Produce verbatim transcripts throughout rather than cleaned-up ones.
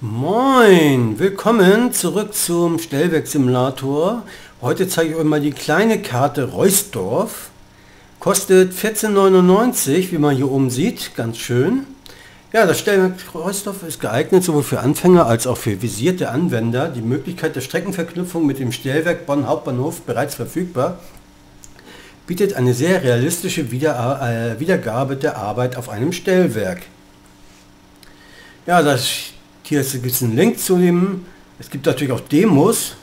Moin, willkommen zurück zum Stellwerksimulator. Heute zeige ich euch mal die kleine Karte Reusdorf. Kostet vierzehn neunundneunzig, wie man hier oben sieht, ganz schön. Ja, das Stellwerk Reusdorf ist geeignet sowohl für Anfänger als auch für visierte Anwender. Die Möglichkeit der Streckenverknüpfung mit dem Stellwerk Bonn Hauptbahnhof bereits verfügbar, bietet eine sehr realistische Wieder äh, Wiedergabe der Arbeit auf einem Stellwerk. Ja, das hier gibt es einen Link zu dem. Es gibt natürlich auch Demos.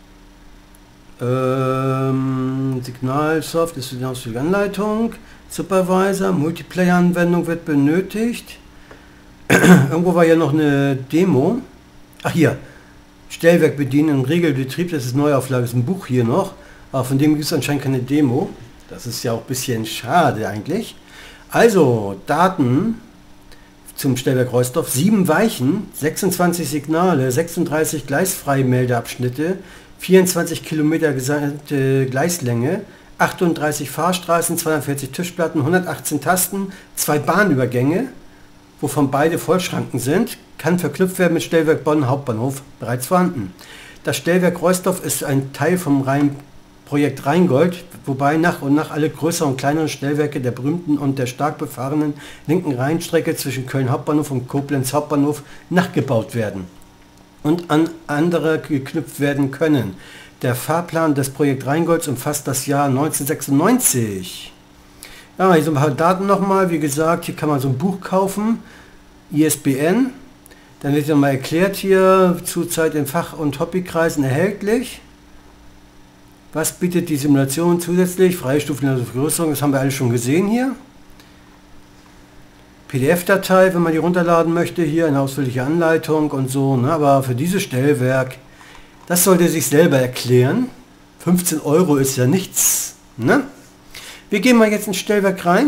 Ähm, Signalsoft ist die ausführliche Anleitung. Supervisor, Multiplayer-Anwendung wird benötigt. Irgendwo war ja noch eine Demo. Ach hier, Stellwerk bedienen im Regelbetrieb, das ist Neuauflage, das ist ein Buch hier noch. Aber von dem gibt es anscheinend keine Demo. Das ist ja auch ein bisschen schade eigentlich. Also, Daten zum Stellwerk Reusdorf: sieben Weichen, sechsundzwanzig Signale, sechsunddreißig Gleisfreimeldeabschnitte, vierundzwanzig Kilometer gesamte Gleislänge, achtunddreißig Fahrstraßen, zweihundertvierzig Tischplatten, hundertachtzehn Tasten, zwei Bahnübergänge, wovon beide Vollschranken sind, kann verknüpft werden mit Stellwerk Bonn Hauptbahnhof, bereits vorhanden. Das Stellwerk Reusdorf ist ein Teil vom Rhein Projekt Rheingold, wobei nach und nach alle größeren und kleineren Stellwerke der berühmten und der stark befahrenen linken Rheinstrecke zwischen Köln Hauptbahnhof und Koblenz Hauptbahnhof nachgebaut werden und an andere geknüpft werden können. Der Fahrplan des Projekt Rheingolds umfasst das Jahr neunzehnhundertsechsundneunzig. Ja, hier sind ein paar Daten nochmal. Wie gesagt, hier kann man so ein Buch kaufen, I S B N. Dann wird ja mal erklärt hier, zurzeit in Fach- und Hobbykreisen erhältlich. Was bietet die Simulation zusätzlich? Freie Stufen der Vergrößerung, das haben wir alles schon gesehen hier. P D F-Datei, wenn man die runterladen möchte, hier eine ausführliche Anleitung und so. Ne? Aber für dieses Stellwerk, das sollte sich selber erklären. fünfzehn Euro ist ja nichts. Ne? Wir gehen mal jetzt ins Stellwerk rein.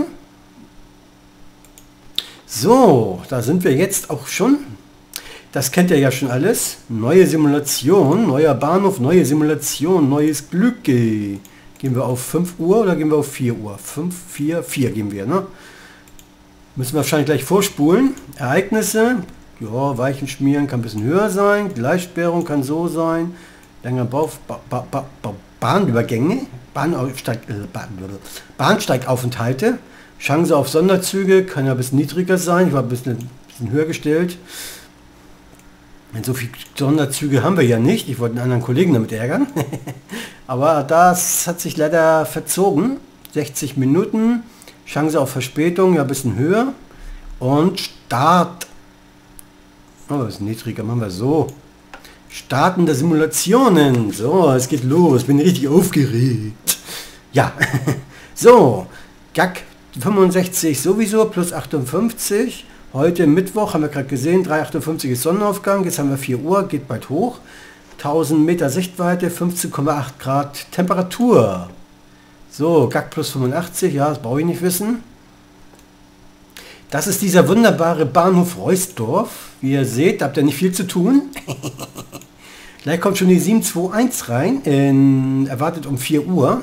So, da sind wir jetzt auch schon. Das kennt ihr ja schon alles. Neue Simulation, neuer Bahnhof, neue Simulation, neues Glück. Gehen wir auf fünf Uhr oder gehen wir auf vier Uhr? fünf, vier, vier gehen wir, ne? Müssen wir wahrscheinlich gleich vorspulen. Ereignisse, ja, Weichen schmieren kann ein bisschen höher sein. Gleissperrung kann so sein. Länger Bau, ba, ba, ba, ba, Bahnübergänge, Bahnsteig, äh, Bahn, Bahnsteigaufenthalte. Chance auf Sonderzüge kann ja ein bisschen niedriger sein. Ich war ein bisschen, ein bisschen höher gestellt. So viele Sonderzüge haben wir ja nicht. Ich wollte einen anderen Kollegen damit ärgern. Aber das hat sich leider verzogen. sechzig Minuten. Chance auf Verspätung ja ein bisschen höher. Und Start. Oh, das ist niedriger. Machen wir so. Starten der Simulationen. So, es geht los. Bin richtig aufgeregt. Ja. So. G A C fünfundsechzig sowieso plus achtundfünfzig. Heute Mittwoch, haben wir gerade gesehen, drei Uhr achtundfünfzig ist Sonnenaufgang, jetzt haben wir vier Uhr, geht bald hoch. tausend Meter Sichtweite, fünfzehn Komma acht Grad Temperatur. So, G A C plus fünfundachtzig, ja, das brauche ich nicht wissen. Das ist dieser wunderbare Bahnhof Reusdorf. Wie ihr seht, habt ihr nicht viel zu tun. Gleich kommt schon die sieben zwei eins rein, in, erwartet um vier Uhr.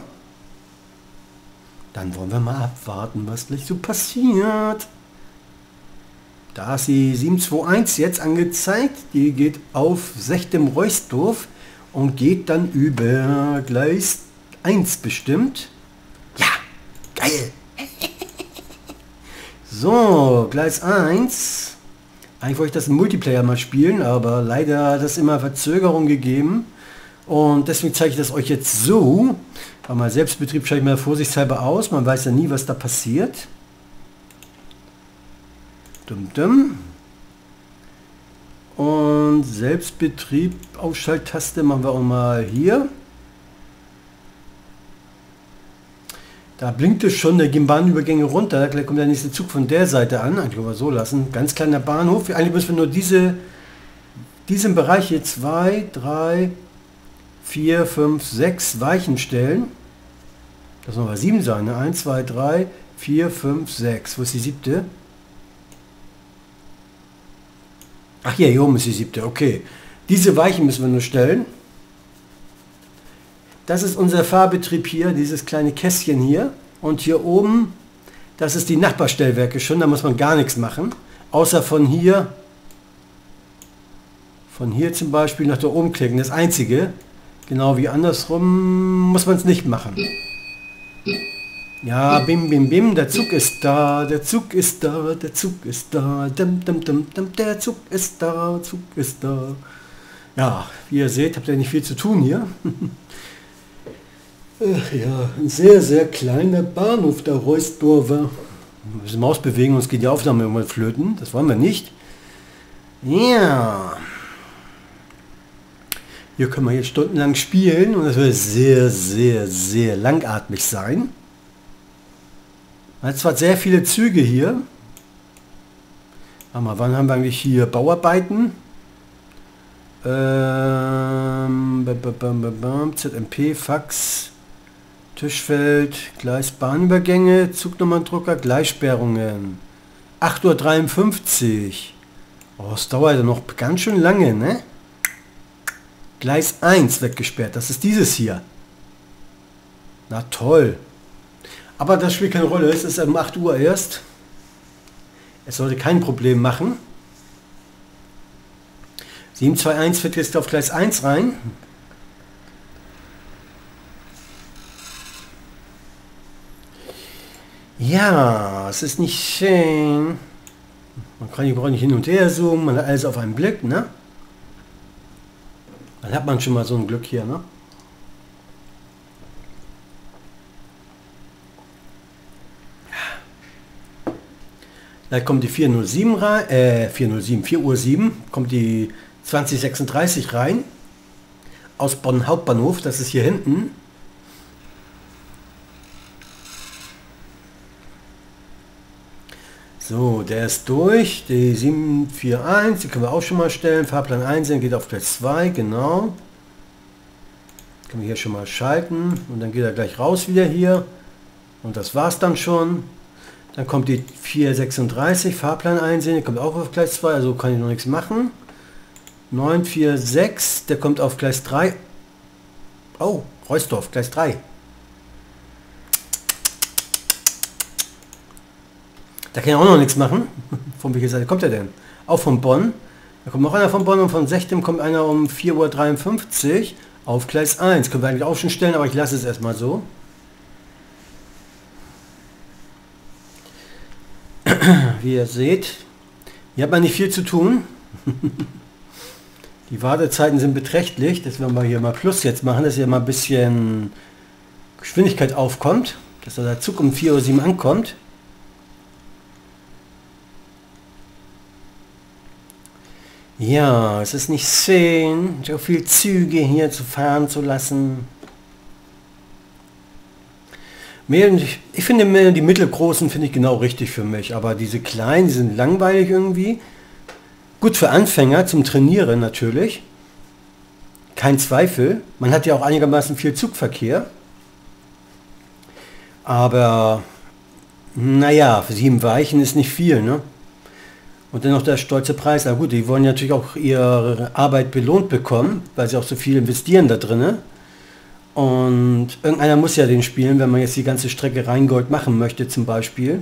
Dann wollen wir mal abwarten, was gleich so passiert. Da ist die sieben zwei eins jetzt angezeigt, die geht auf sechzehn Reusdorf und geht dann über Gleis eins bestimmt. Ja, geil! So, Gleis eins. Eigentlich wollte ich das im Multiplayer mal spielen, aber leider hat es immer Verzögerung gegeben. Und deswegen zeige ich das euch jetzt so. Aber mal Selbstbetrieb schalte ich mal vorsichtshalber aus, man weiß ja nie, was da passiert. Dum -dum. Und Selbstbetrieb, Ausschalttaste machen wir auch mal hier. Da blinkt es schon, da gehen Bahnübergänge runter, gleich kommt der nächste Zug von der Seite an. Eigentlich können wir so lassen. Ganz kleiner Bahnhof. Eigentlich müssen wir nur diese, diesen Bereich hier zwei, drei, vier, fünf, sechs Weichen stellen. Das sollen wir sieben sein. Ne? eins, zwei, drei, vier, fünf, sechs. Wo ist die siebte? Ach hier, hier oben ist die siebte, okay. Diese Weichen müssen wir nur stellen. Das ist unser Fahrbetrieb hier, dieses kleine Kästchen hier. Und hier oben, das ist die Nachbarstellwerke schon, da muss man gar nichts machen. Außer von hier von hier zum Beispiel nach da oben klicken. Das einzige, genau wie andersrum, muss man es nicht machen. Ja, bim, bim, bim, der Zug ist da, der Zug ist da, der Zug ist da, dim, dim, dim, dim, der Zug ist da, Zug ist da. Ja, wie ihr seht, habt ihr nicht viel zu tun hier. Ach ja, ein sehr, sehr kleiner Bahnhof, der Reusdorfer. Ein bisschen Maus bewegen, uns geht die Aufnahme irgendwann flöten, das wollen wir nicht. Ja. Hier können wir jetzt stundenlang spielen und das wird sehr, sehr, sehr langatmig sein. Jetzt zwar sehr viele Züge hier. Aber wann haben wir eigentlich hier Bauarbeiten? Ähm, Z M P, Fax, Tischfeld, Gleisbahnübergänge, Zugnummerdrucker, Gleissperrungen. acht Uhr dreiundfünfzig. Oh, das dauert ja noch ganz schön lange, ne? Gleis eins weggesperrt. Das ist dieses hier. Na toll. Aber das spielt keine Rolle, es ist um acht Uhr erst. Es sollte kein Problem machen. sieben zwei eins fährt jetzt auf Gleis eins rein. Ja, es ist nicht schön. Man kann hier nicht hin und her zoomen, man hat alles auf einen Blick, ne? Dann hat man schon mal so ein Glück hier, ne? Da kommt die vier null sieben rein, äh, vier null sieben, vier Uhr sieben, kommt die zwanzig sechsunddreißig rein, aus Bonn Hauptbahnhof, das ist hier hinten. So, der ist durch, die sieben vier eins, die können wir auch schon mal stellen, Fahrplan einsehen, geht auf Gleis zwei, genau. Können wir hier schon mal schalten und dann geht er gleich raus wieder hier und das war's dann schon. Dann kommt die vier sechsunddreißig, Fahrplan einsehen, der kommt auch auf Gleis zwei, also kann ich noch nichts machen. neun vier sechs, der kommt auf Gleis drei. Oh, Reusdorf, Gleis drei. Da kann ich auch noch nichts machen. Von welcher Seite kommt er denn? Auch von Bonn. Da kommt noch einer von Bonn und von Sechtem kommt einer um vier Uhr dreiundfünfzig auf Gleis eins. Können wir eigentlich auch schon stellen, aber ich lasse es erstmal so. Wie ihr seht, hier hat man nicht viel zu tun. Die Wartezeiten sind beträchtlich. Das werden wir hier mal Plus jetzt machen, dass hier mal ein bisschen Geschwindigkeit aufkommt, dass der Zug um vier Uhr sieben ankommt. Ja, es ist nicht schön, so viele Züge hier zu fahren zu lassen. Ich finde, die mittelgroßen finde ich genau richtig für mich, aber diese kleinen, die sind langweilig irgendwie. Gut für Anfänger zum Trainieren natürlich. Kein Zweifel. Man hat ja auch einigermaßen viel Zugverkehr. Aber, naja, für sieben Weichen ist nicht viel, ne? Und dennoch der stolze Preis. Na gut, die wollen natürlich auch ihre Arbeit belohnt bekommen, weil sie auch so viel investieren da drin. Und irgendeiner muss ja den spielen, wenn man jetzt die ganze Strecke Rheingold machen möchte zum Beispiel.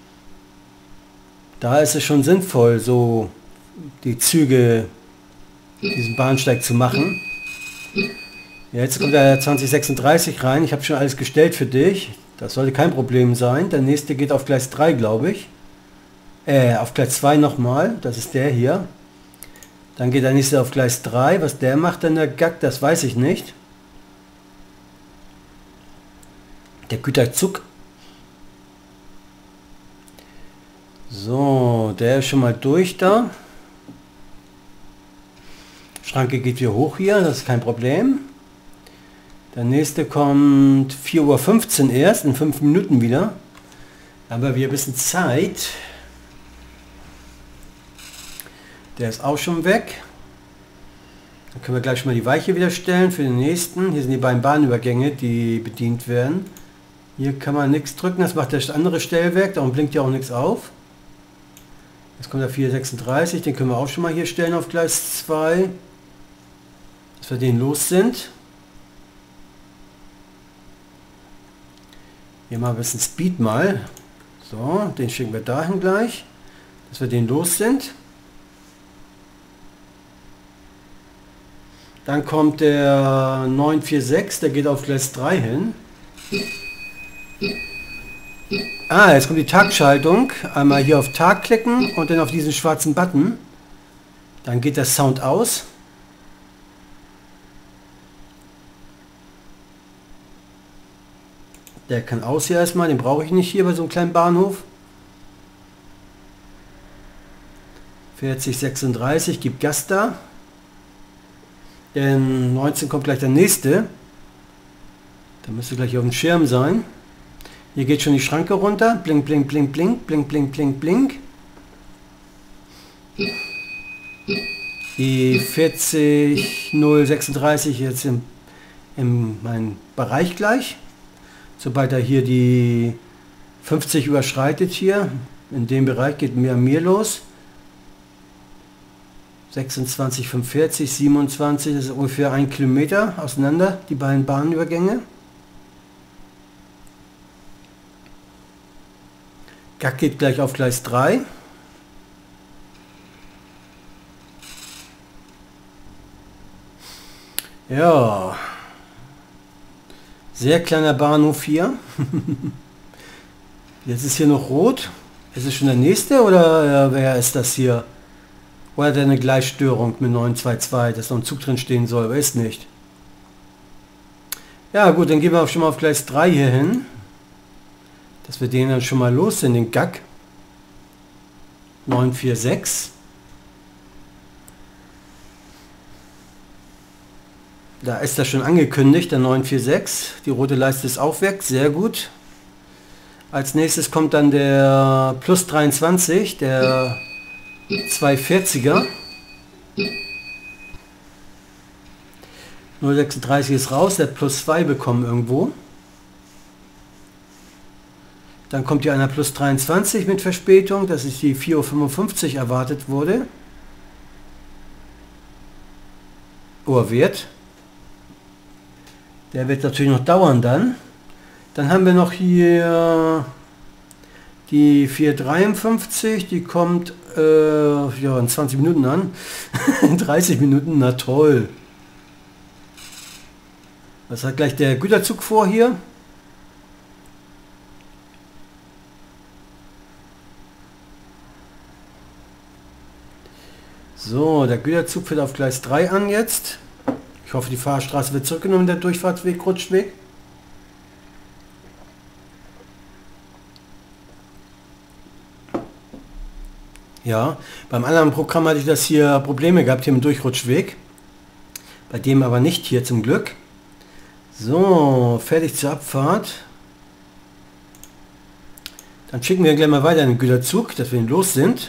Da ist es schon sinnvoll, so die Züge, diesen Bahnsteig zu machen. Ja, jetzt kommt der zwanzig sechsunddreißig rein. Ich habe schon alles gestellt für dich. Das sollte kein Problem sein. Der nächste geht auf Gleis drei, glaube ich. Äh, auf Gleis zwei nochmal. Das ist der hier. Dann geht der nächste auf Gleis drei. Was der macht dann der Gag, das weiß ich nicht. Der Güterzug. So, der ist schon mal durch da. Schranke geht wieder hoch hier, das ist kein Problem. Der nächste kommt vier Uhr fünfzehn erst, in fünf Minuten wieder. Da haben wir wieder ein bisschen Zeit. Der ist auch schon weg. Dann können wir gleich mal die Weiche wieder stellen für den nächsten. Hier sind die beiden Bahnübergänge, die bedient werden. Hier kann man nichts drücken, das macht das andere Stellwerk, darum blinkt ja auch nichts auf. Jetzt kommt der vier sechsunddreißig, den können wir auch schon mal hier stellen auf Gleis zwei. Dass wir den los sind. Hier mal ein bisschen Speed mal. So, den schicken wir dahin gleich. Dass wir den los sind. Dann kommt der neun vier sechs, der geht auf Gleis drei hin. Ah, jetzt kommt die Tagschaltung. Einmal hier auf Tag klicken und dann auf diesen schwarzen Button. Dann geht der Sound aus. Der kann aus hier erstmal, den brauche ich nicht hier bei so einem kleinen Bahnhof. vierzig sechsunddreißig, gibt Gas da. Denn neunzehn kommt gleich der nächste. Da müsste gleich auf dem Schirm sein. Hier geht schon die Schranke runter. Blink, blink, blink, blink, blink, blink, blink, blink. Die vierzig null sechsunddreißig jetzt im, im meinem Bereich gleich. Sobald er hier die fünfzig überschreitet hier, in dem Bereich geht mir mir los. sechsundzwanzig fünfundvierzig, siebenundzwanzig, das ist ungefähr ein Kilometer auseinander, die beiden Bahnübergänge. Gag geht gleich auf Gleis drei. Ja, sehr kleiner Bahnhof hier. Jetzt ist hier noch rot. Ist es schon der nächste oder äh, wer ist das hier? Oder hat er eine Gleisstörung mit neun zwei zwei, dass noch ein Zug drin stehen soll, weiß nicht. Ja gut, dann gehen wir auch schon mal auf Gleis drei hier hin. Dass wir den dann schon mal los sind, den Gag. neun vier sechs. Da ist das schon angekündigt, der neun vier sechs. Die rote Leiste ist auch weg, sehr gut. Als nächstes kommt dann der Plus dreiundzwanzig, der zweihundertvierziger. null sechsunddreißig ist raus, der Plus zwei bekommen irgendwo. Dann kommt hier einer Plus dreiundzwanzig mit Verspätung, das ist die vier Uhr fünfundfünfzig erwartet wurde. Oh, wird. Der wird natürlich noch dauern dann. Dann haben wir noch hier die vier dreiundfünfzig, die kommt äh, ja, in zwanzig Minuten an. In dreißig Minuten, na toll. Was hat gleich der Güterzug vor hier? So, der Güterzug fährt auf Gleis drei an jetzt. Ich hoffe, die Fahrstraße wird zurückgenommen, der Durchfahrtsweg, Rutschweg. Ja, beim anderen Programm hatte ich das hier Probleme gehabt, hier im Durchrutschweg. Bei dem aber nicht hier zum Glück. So, fertig zur Abfahrt. Dann schicken wir gleich mal weiter in den Güterzug, dass wir ihn los sind.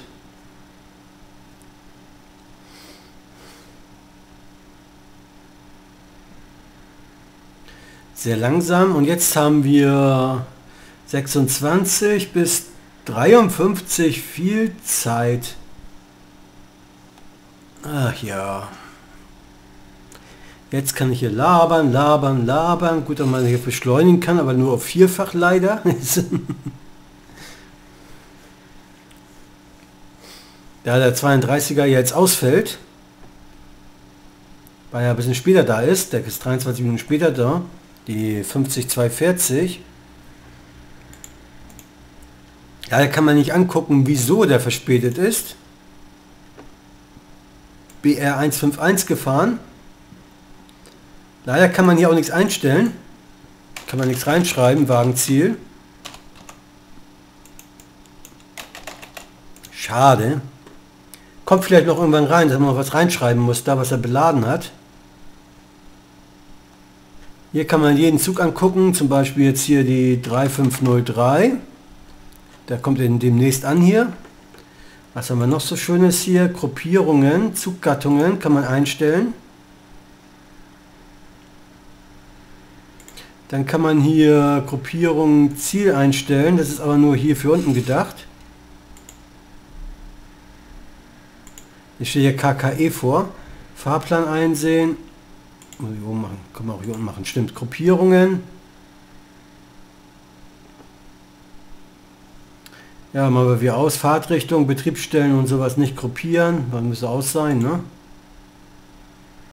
Sehr langsam und jetzt haben wir sechsundzwanzig bis dreiundfünfzig, viel Zeit. Ach ja. Jetzt kann ich hier labern, labern, labern. Gut, dass man hier beschleunigen kann, aber nur auf vierfach leider. Da der zweiunddreißiger jetzt ausfällt, weil er ein bisschen später da ist, der ist dreiundzwanzig Minuten später da. Die fünfzig zweihundertvierzig. Ja, da kann man nicht angucken, wieso der verspätet ist. B R hunderteinundfünfzig gefahren. Leider kann man hier auch nichts einstellen. Kann man nichts reinschreiben, Wagenziel. Schade. Kommt vielleicht noch irgendwann rein, dass man noch was reinschreiben muss, da was er beladen hat. Hier kann man jeden Zug angucken, zum Beispiel jetzt hier die drei fünf null drei. Der kommt in demnächst an hier. Was haben wir noch so Schönes hier? Gruppierungen, Zuggattungen kann man einstellen. Dann kann man hier Gruppierung Ziel einstellen. Das ist aber nur hier für unten gedacht. Hier steht hier K K E vor. Fahrplan einsehen. Muss ich oben machen. Kann man auch hier unten machen. Stimmt. Gruppierungen. Ja, machen wir wieder aus. Fahrtrichtung, Betriebsstellen und sowas nicht gruppieren. Dann müsste aus sein, ne?